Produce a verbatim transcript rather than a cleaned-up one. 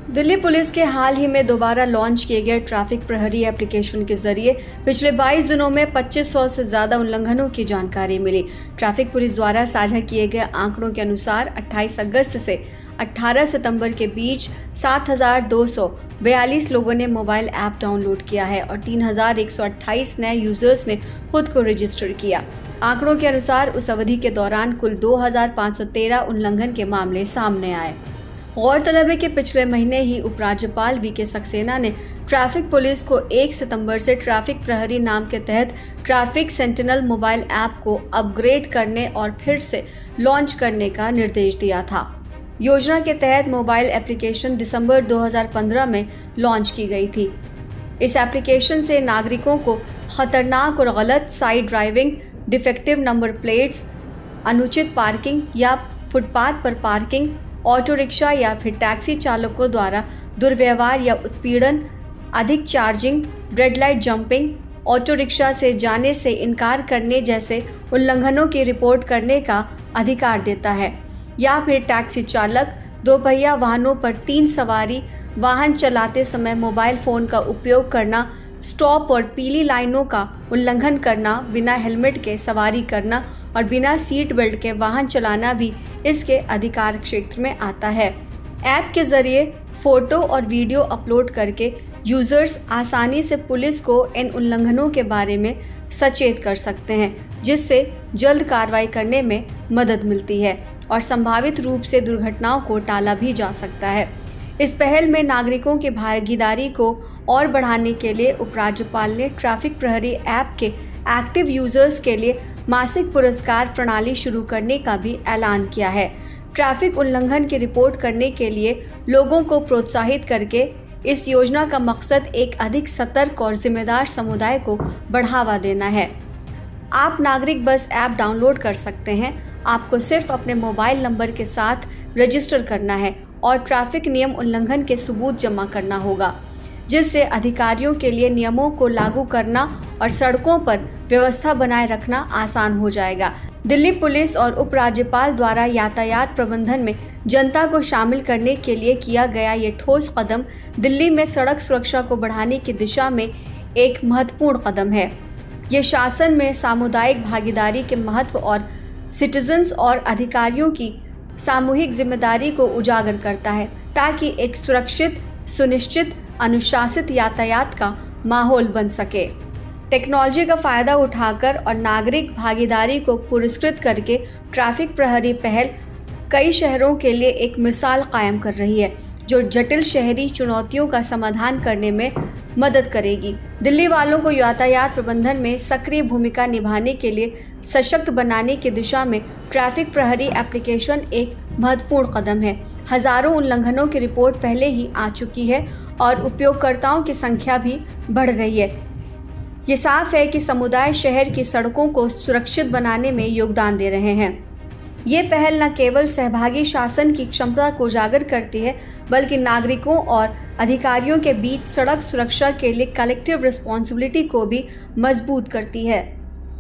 Delhi police के हाल ही में दोबारा लॉन्च किए गए ट्रैफिक प्रहरी एप्लीकेशन के जरिए पिछले बाईस दिनों में पच्चीस सौ से ज्यादा उल्लंघनों की जानकारी मिली। ट्रैफिक पुलिस द्वारा साझा किए गए आंकड़ों के अनुसार अट्ठाईस अगस्त से अठारह सितंबर के बीच सात हज़ार दो सौ बयालीस लोगों ने मोबाइल ऐप डाउनलोड किया है और तीन हज़ार एक सौ अट्ठाईस नए यूजर्स ने खुद को रजिस्टर किया। आंकड़ों के अनुसार उस अवधि के दौरान कुल दो हज़ार पाँच सौ तेरह उल्लंघन के मामले सामने आए। गौरतलब है कि पिछले महीने ही उपराज्यपाल वी के सक्सेना ने ट्रैफिक पुलिस को एक सितंबर से ट्रैफिक प्रहरी नाम के तहत ट्रैफिक सेंटिनल मोबाइल ऐप को अपग्रेड करने और फिर से लॉन्च करने का निर्देश दिया था। योजना के तहत मोबाइल एप्लीकेशन दिसंबर दो हज़ार पंद्रह में लॉन्च की गई थी। इस एप्लीकेशन से नागरिकों को खतरनाक और गलत side driving, defective number plates, अनुचित पार्किंग या फुटपाथ पर पार्किंग, ऑटो रिक्शा या फिर टैक्सी चालकों द्वारा दुर्व्यवहार या उत्पीड़न, अधिक charging, red light jumping, auto rickshaw से जाने से इनकार करने जैसे उल्लंघनों की रिपोर्ट करने का अधिकार देता है, या फिर टैक्सी चालक दोपहिया वाहनों पर तीन सवारी वाहन चलाते समय मोबाइल फोन का उपयोग करना, स्टॉप और पीली लाइनों का उल्लंघन करना, बिना हेलमेट के सवारी करना और बिना सीट बेल्ट के वाहन चलाना भी इसके अधिकार क्षेत्र में आता है। ऐप के जरिए फोटो और वीडियो अपलोड करके यूजर्स आसानी से पुलिस को इन उल्लंघनों के बारे में सचेत कर सकते हैं, जिससे जल्द कार्रवाई करने में मदद मिलती है और संभावित रूप से दुर्घटनाओं को टाला भी जा सकता है। इस पहल में नागरिकों की भागीदारी को और बढ़ाने के लिए उपराज्यपाल ने ट्रैफिक प्रहरी ऐप के एक्टिव यूजर्स के लिए मासिक पुरस्कार प्रणाली शुरू करने का भी ऐलान किया है। ट्रैफिक उल्लंघन की रिपोर्ट करने के लिए लोगों को प्रोत्साहित करके इस योजना का मकसद एक अधिक सतर्क और जिम्मेदार समुदाय को बढ़ावा देना है। आप नागरिक बस ऐप डाउनलोड कर सकते हैं। आपको सिर्फ अपने मोबाइल नंबर के साथ रजिस्टर करना है और ट्रैफिक नियम उल्लंघन के सबूत जमा करना होगा, जिससे अधिकारियों के लिए नियमों को लागू करना और सड़कों पर व्यवस्था बनाए रखना आसान हो जाएगा। दिल्ली पुलिस और उपराज्यपाल द्वारा यातायात प्रबंधन में जनता को शामिल करने के लिए किया गया ये ठोस कदम दिल्ली में सड़क सुरक्षा को बढ़ाने की दिशा में एक महत्वपूर्ण कदम है। ये शासन में सामुदायिक भागीदारी के महत्व और सिटीजन्स और अधिकारियों की सामूहिक जिम्मेदारी को उजागर करता है, ताकि एक सुरक्षित, सुनिश्चित, अनुशासित यातायात का माहौल बन सके। टेक्नोलॉजी का फायदा उठाकर और नागरिक भागीदारी को पुरस्कृत करके ट्रैफिक प्रहरी पहल कई शहरों के लिए एक मिसाल कायम कर रही है, जो जटिल शहरी चुनौतियों का समाधान करने में मदद करेगी। दिल्ली वालों को यातायात प्रबंधन में सक्रिय भूमिका निभाने के लिए सशक्त बनाने की दिशा में ट्रैफिक प्रहरी एप्लीकेशन एक महत्वपूर्ण कदम है। हजारों उल्लंघनों की रिपोर्ट पहले ही आ चुकी है और उपयोगकर्ताओं की संख्या भी बढ़ रही है। ये साफ है कि समुदाय शहर की सड़कों को सुरक्षित बनाने में योगदान दे रहे हैं। ये पहल न केवल सहभागी शासन की क्षमता को उजागर करती है, बल्कि नागरिकों और अधिकारियों के बीच सड़क सुरक्षा के लिए कलेक्टिव रिस्पॉन्सिबिलिटी को भी मजबूत करती है।